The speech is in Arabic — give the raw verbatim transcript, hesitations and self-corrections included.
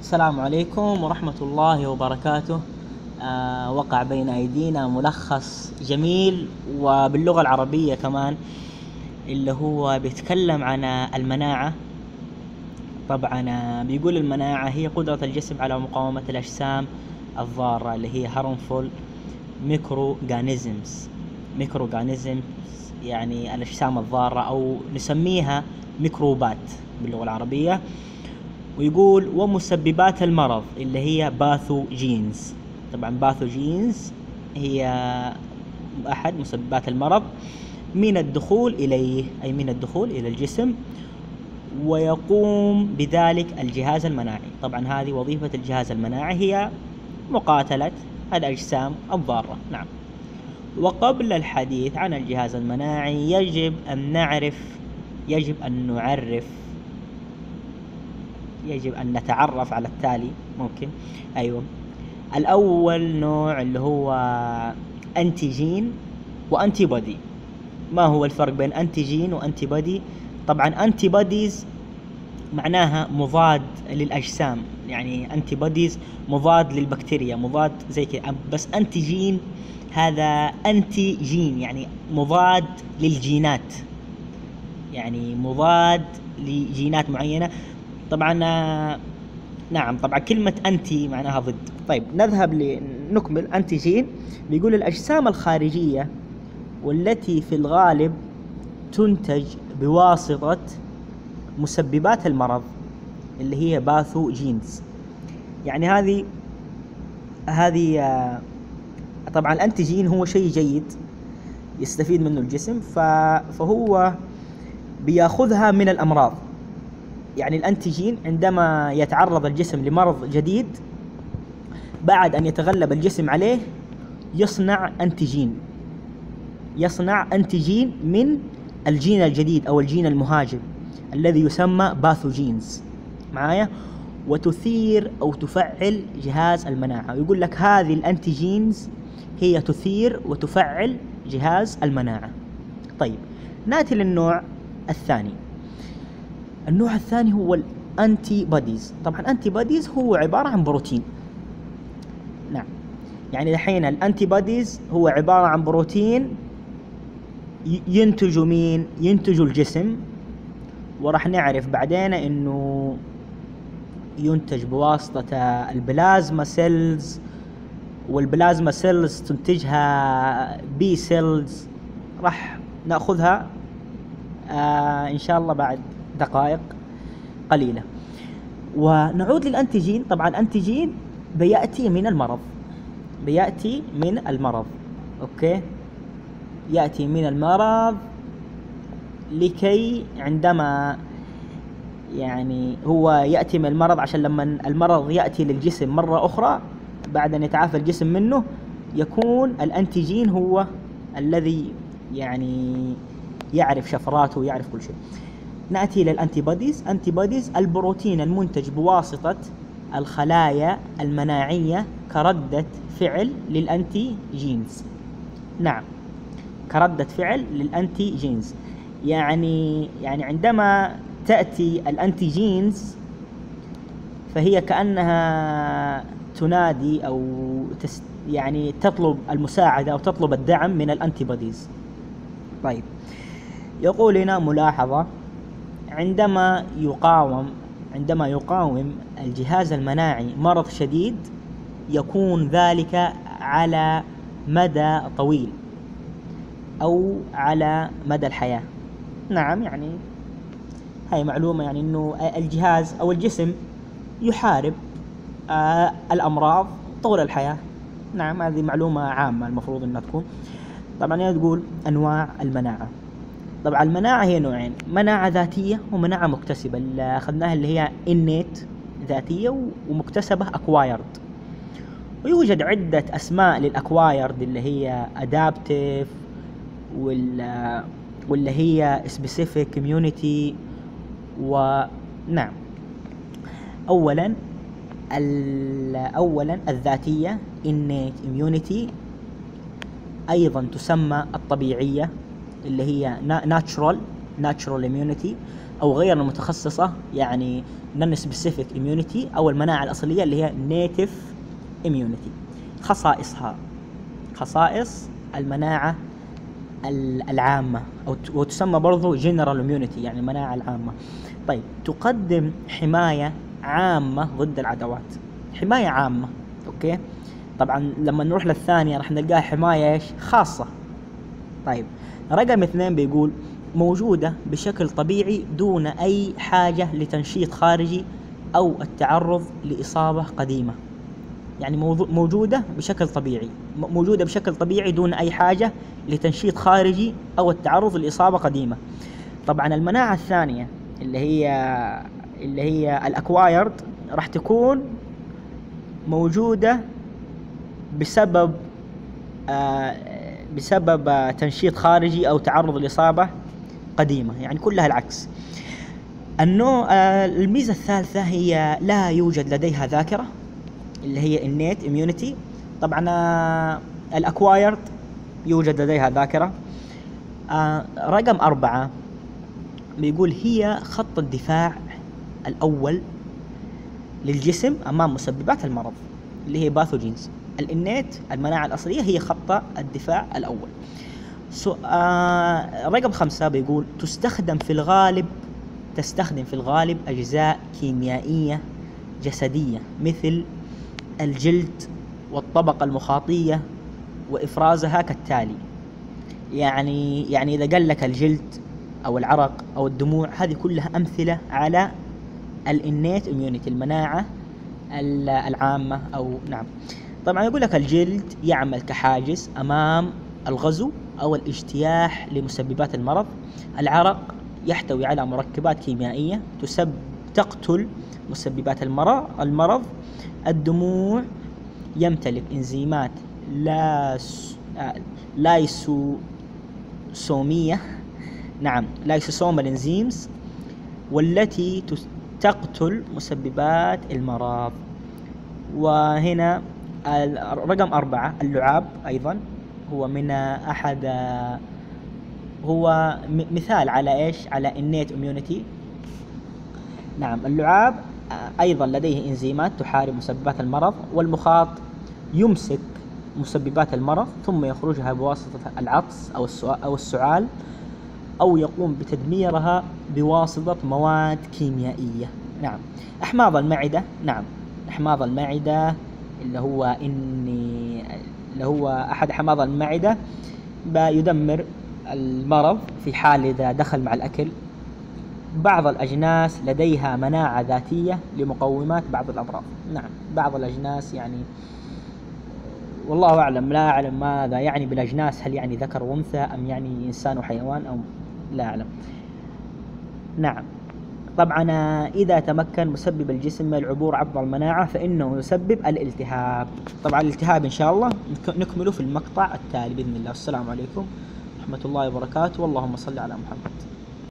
السلام عليكم ورحمة الله وبركاته. آه وقع بين أيدينا ملخص جميل وباللغة العربية كمان، اللي هو بيتكلم عن المناعة. طبعا آه، بيقول المناعة هي قدرة الجسم على مقاومة الأجسام الضارة اللي هي harmful microorganisms microorganisms يعني الأجسام الضارة، أو نسميها ميكروبات باللغة العربية. ويقول ومسببات المرض اللي هي باثوجينز. طبعا باثوجينز هي أحد مسببات المرض من الدخول إليه، أي من الدخول إلى الجسم، ويقوم بذلك الجهاز المناعي. طبعا هذه وظيفة الجهاز المناعي، هي مقاتلة الأجسام الضارة. نعم. وقبل الحديث عن الجهاز المناعي يجب أن نعرف يجب أن نعرف يجب أن نتعرف على التالي. ممكن أيوة. الأول نوع اللي هو أنتيجين وأنتي بودي. ما هو الفرق بين أنتيجين وأنتي بودي؟ طبعا أنتي بوديز معناها مضاد للأجسام، يعني أنتي بوديز مضاد للبكتيريا، مضاد زي كذا. بس أنتيجين هذا أنتي جين، يعني مضاد للجينات، يعني مضاد لجينات معينة. طبعا نعم، طبعا كلمة أنتي معناها ضد. طيب نذهب لنكمل. أنتيجين بيقول الأجسام الخارجية والتي في الغالب تنتج بواسطة مسببات المرض اللي هي باثوجينز. يعني هذه هذه طبعا الأنتيجين هو شيء جيد يستفيد منه الجسم، فهو بياخذها من الأمراض. يعني الأنتيجين عندما يتعرض الجسم لمرض جديد، بعد أن يتغلب الجسم عليه يصنع أنتيجين يصنع أنتيجين من الجين الجديد أو الجين المهاجم الذي يسمى باثوجينز معايا، وتثير أو تفعل جهاز المناعة. ويقول لك هذه الأنتيجينز هي تثير وتفعل جهاز المناعة. طيب نأتي للنوع الثاني. النوع الثاني هو الأنتي بوديز. طبعا الأنتي بوديز هو عبارة عن بروتين. نعم، يعني الحين الأنتي بوديز هو عبارة عن بروتين ينتج مين؟ ينتج الجسم، وراح نعرف بعدين إنه ينتج بواسطة البلازما سيلز، والبلازما سيلز تنتجها بي سيلز. راح نأخذها آه إن شاء الله بعد دقائق قليلة. ونعود للأنتيجين. طبعا الأنتيجين بيأتي من المرض بيأتي من المرض أوكي يأتي من المرض لكي عندما يعني هو يأتي من المرض عشان لما المرض يأتي للجسم مرة أخرى بعد أن يتعافى الجسم منه، يكون الأنتيجين هو الذي يعني يعرف شفراته ويعرف كل شيء. نأتي للأنتي بوديز. أنتي بوديز البروتين المنتج بواسطة الخلايا المناعية كردة فعل للأنتي جينز. نعم، كردة فعل للأنتي جينز. يعني يعني عندما تأتي الأنتي جينز فهي كأنها تنادي أو تس يعني تطلب المساعدة أو تطلب الدعم من الأنتي بوديز. طيب يقول هنا ملاحظة: عندما يقاوم عندما يقاوم الجهاز المناعي مرض شديد، يكون ذلك على مدى طويل أو على مدى الحياة. نعم، يعني هاي معلومة، يعني إنه الجهاز أو الجسم يحارب آه الأمراض طول الحياة. نعم، هذه معلومة عامة المفروض أنها تكون. طبعا تقول أنواع المناعة. طبعا المناعة هي نوعين: مناعة ذاتية ومناعة مكتسبة. اللي أخذناها اللي هي innate ذاتية، ومكتسبة acquired. ويوجد عدة أسماء للأكوايرد اللي هي adaptive وال واللي هي specific immunity. ونعم، أولا أولا الذاتية innate immunity، أيضا تسمى الطبيعية اللي هي natural natural immunity. أو غير المتخصصة يعني non specific immunity، أو المناعة الأصلية اللي هي native immunity. خصائصها، خصائص المناعة العامة أو وتسمى برضو general immunity يعني المناعة العامة. طيب، تقدم حماية عامة ضد العدوات، حماية عامة. أوكي، طبعا لما نروح للثانية راح نلقاها حماية إيش؟ خاصة. طيب، رقم اثنين بيقول موجودة بشكل طبيعي دون أي حاجة لتنشيط خارجي أو التعرض لإصابة قديمة. يعني موجودة بشكل طبيعي، موجودة بشكل طبيعي دون أي حاجة لتنشيط خارجي أو التعرض لإصابة قديمة. طبعا المناعة الثانية اللي هي اللي هي الأكوايرد راح تكون موجودة بسبب آه بسبب آه تنشيط خارجي أو تعرض لإصابة قديمة، يعني كلها العكس. النوع آه الميزة الثالثة هي لا يوجد لديها ذاكرة اللي هي innate immunity. طبعا آه الأكوايرد يوجد لديها ذاكرة. آه رقم أربعة بيقول هي خط الدفاع الأول للجسم أمام مسببات المرض اللي هي باثوجينز. الإنيت المناعة الأصلية هي خط الدفاع الأول. سو آه رقم خمسة بيقول تستخدم في الغالب تستخدم في الغالب أجزاء كيميائية جسدية مثل الجلد والطبقة المخاطية وإفرازها كالتالي. يعني يعني إذا قال لك الجلد أو العرق أو الدموع، هذه كلها أمثلة على الإنيت إميونيتي المناعة العامة أو نعم. طبعا يقول لك الجلد يعمل كحاجز أمام الغزو أو الاجتياح لمسببات المرض. العرق يحتوي على مركبات كيميائية تسبب تقتل مسببات المرض المرض الدموع يمتلك إنزيمات لاس لايسوسومية نعم لايسوسومال إنزيمز والتي تقتل مسببات المرض. وهنا رقم أربعة اللعاب أيضا هو من أحد هو مثال على إيش؟ على innate immunity. نعم، اللعاب أيضا لديه إنزيمات تحارب مسببات المرض، والمخاط يمسك مسببات المرض ثم يخرجها بواسطة العطس أو أو السعال، أو يقوم بتدميرها بواسطة مواد كيميائية. نعم، أحماض المعدة. نعم، أحماض المعدة اللي هو إني اللي هو أحد أحماض المعدة يدمر المرض في حال إذا دخل مع الأكل. بعض الأجناس لديها مناعة ذاتية لمقومات بعض الأمراض. نعم، بعض الأجناس يعني والله أعلم، لا أعلم ماذا يعني بالأجناس، هل يعني ذكر وأنثى أم يعني إنسان وحيوان أو لا أعلم. نعم، طبعا إذا تمكن مسبب الجسم من العبور عبر المناعة فإنه يسبب الالتهاب. طبعا الالتهاب إن شاء الله نكمله في المقطع التالي بإذن الله. السلام عليكم ورحمة الله وبركاته، واللهم صل على محمد.